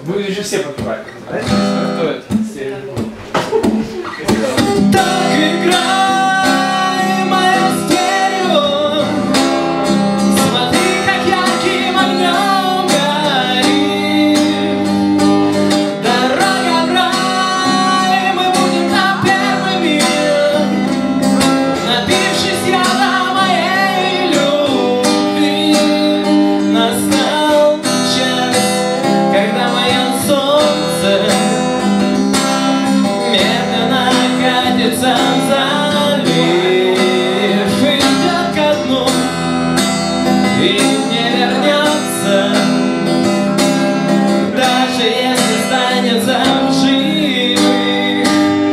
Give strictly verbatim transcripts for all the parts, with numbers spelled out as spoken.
Вы же все подпевали. Кто это? Так играй, мое стерео, смотри, как ярким огнем горит дорога в рай, мы будем там первыми, напившись яда моей любви. Настал час, когда мое солнце медленно катится в залив, идет ко дну и не вернется, даже если останется в живых.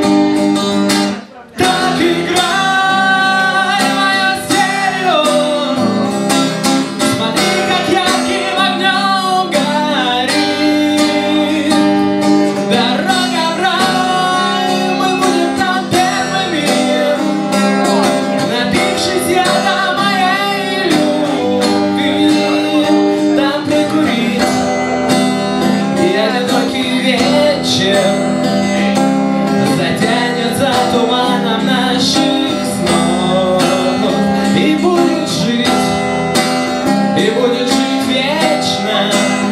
Так играй, мое стерео, смотри, как ярким огнем горит дорога в рай, мы будем там первыми, напившись яда моей любви, там прикурить и одинокий вечер затянется туманом наших снов и будет жить, и будет жить вечно.